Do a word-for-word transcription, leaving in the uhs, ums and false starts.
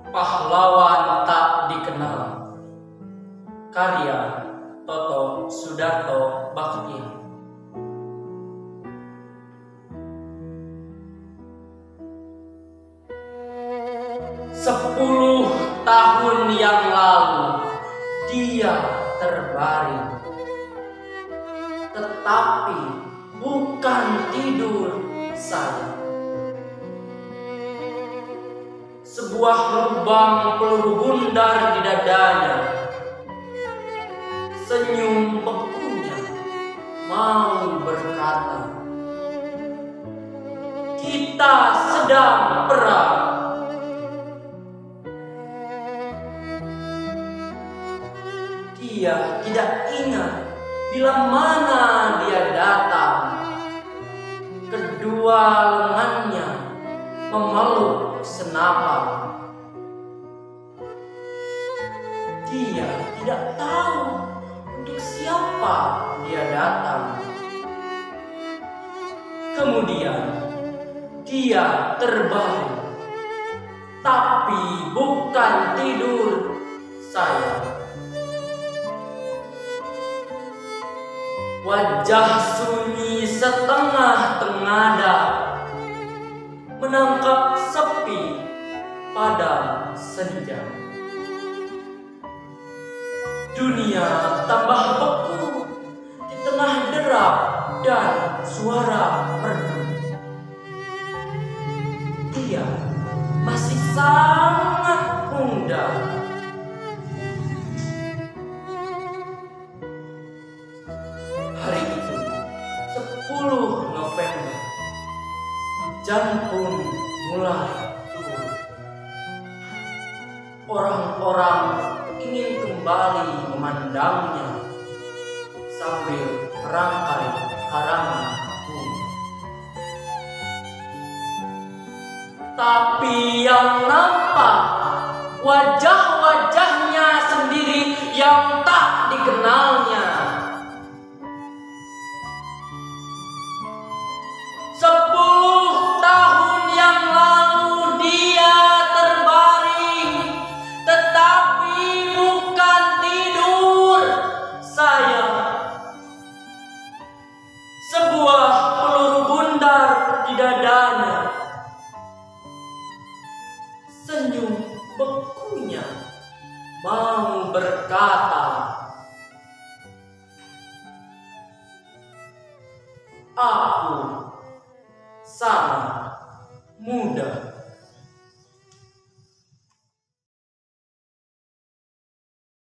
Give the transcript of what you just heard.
Pahlawan tak dikenal. Karya Toto, Sudarto, Bachtiar. Sepuluh tahun yang lalu dia terbaring, tetapi bukan tidur saya. Sebuah lubang peluru bundar di dadanya. Senyum bekunya mau berkata, kita sedang perang. Dia tidak ingat bila mana dia datang. Kedua lengannya memeluk senapan. Dia tidak tahu untuk siapa dia datang. Kemudian dia terbaring, tapi bukan tidur saya. Wajah sunyi setengah tengadah menangkap sepi pada senja. Dunia tambah beku di tengah derap dan suara merdu. Dia masih sangat muda. Hari itu, sepuluh November, hujan pun mulai turun. Orang-orang ingin kembali memandangnya sambil merangkai karangan bunga. Tapi yang nampak wajah-wajahnya sendiri yang tak dikenalnya. Sepuluh tahun yang lalu dia terbaring, tetapi bukan tidur saya. Sebuah peluru bundar di dadanya. Senyum bekunya mau berkata, aku sama.